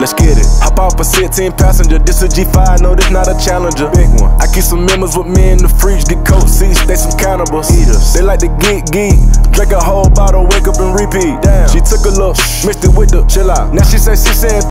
let's get it. Hop off a 16 passenger, this a G5, no, this not a Challenger. Big one. I keep some members with me in the fridge, get coat seats, they some cannibals. Eaters. They like to geek, drink a whole bottle, wake up and repeat. Damn. She took a look, mixed it with the chill out. Now she say